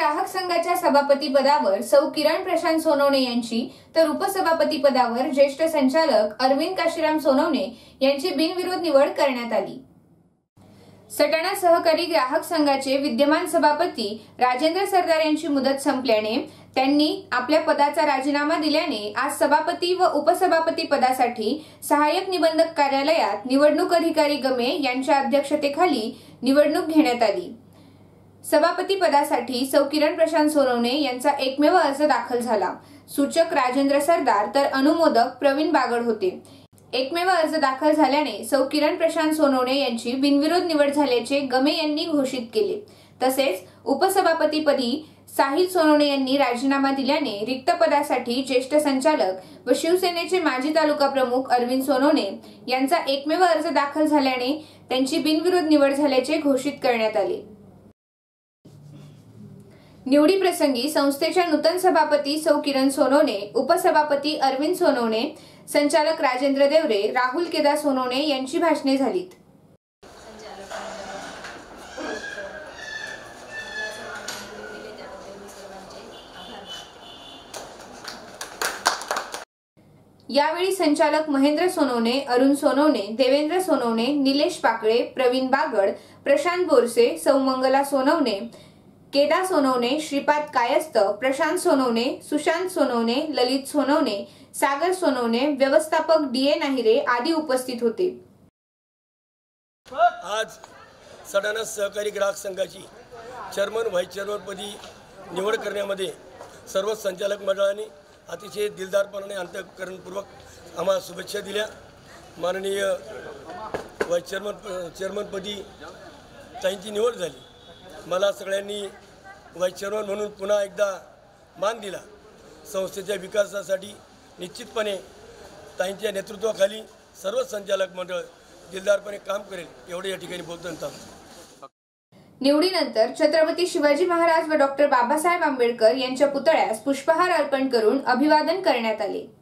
ग्राहक संघाच्या सभापती पदावर सौ किरण प्रशांत सोनवणे यांची तर उपसभापती पदावर ज्येष्ठ संचालक अरविंद काशीराम सोनवणे यांची बिनविरोध निवड करण्यात आली। सटाणा सहकारी ग्राहक संघाचे विद्यमान सभापती राजेंद्र सरदार यांची मुदत संपल्याने त्यांनी आपल्या पदाचा राजीनामा दिल्याने आज सभापती व उपसभापती पदासाठी सहाय्यक निबंधक कार्यालयात निवडणूक अधिकारी गमे यांच्या अध्यक्षतेखाली निवडणूक घेण्यात आली। सभापती पदासाठी सौ किरण प्रशांत सोनवणे यांचा एकमेव अर्ज दाखल झाला। सूचक राजेंद्र सरदार तर अनुमोदक प्रवीण बागड होते। एकमेव अर्ज दाखल झाल्याने सौ किरण प्रशांत सोनवणे यांची बिनविरोध निवड झाल्याचे गमे यांनी घोषित केले। तसेच उपसभापतीपदी साहिल सोनवणे यांनी राजीनामा दिल्याने रिक्त पदासाठी ज्येष्ठ संचालक व शिवसेनेचे माजी तालुका प्रमुख अरविंद सोनवणे यांचा एकमेव अर्ज दाखल झाल्याने त्यांची बिनविरोध निवड झाल्याचे घोषित करण्यात आले। निवडी प्रसंगी संस्थेच्या नूतन सभापती सौ किरण सोनवणे, उपसभापती अरविंद सोनवणे, संचालक राजेंद्र देवरे, राहुल केदार सोनवणे यांची भाषणे झालीत। यावेळी संचालक महेंद्र सोनवणे, अरुण सोनवणे, देवेंद्र सोनवणे, निलेश पाकळे, प्रवीण बागड, प्रशांत बोरसे, सौ मंगला सोनवणे, केदार सोनवणे, श्रीपाद कायस्थ, प्रशांत सोनवणे, सुशांत सोनवणे, ललित सोनवणे, सागर सोनवणे, व्यवस्थापक डीए नाहिरे आदी उपस्थित होते। आज सटाणा सहकारी ग्राहक संघाची चेअरमन व्हाईस चेअरमन पदी निवड करण्यामध्ये सर्व संचालक मंडळांनी अतिशय दिलदारपणाने अंतःकरणपूर्वक आम्हाला शुभेच्छा दिल्या। माननीय व्हाईस चेअरमन पदी ताईंची निवड झाली। मला सगळ्यांनी व्हाईस चेअरमन म्हणून पुन्हा एकदा मान दिला। संस्थेच्या विकासासाठी निश्चितपणे ताईंच्या नेतृत्वाखाली सर्व संचालक मंडळ दिलदारपणे काम करेल एवढे या ठिकाणी बोलतो। निवडीनंतर छत्रपती शिवाजी महाराज व डॉक्टर बाबासाहेब आंबेडकर यांच्या पुतळ्यास पुष्पहार अर्पण करून अभिवादन करण्यात आले।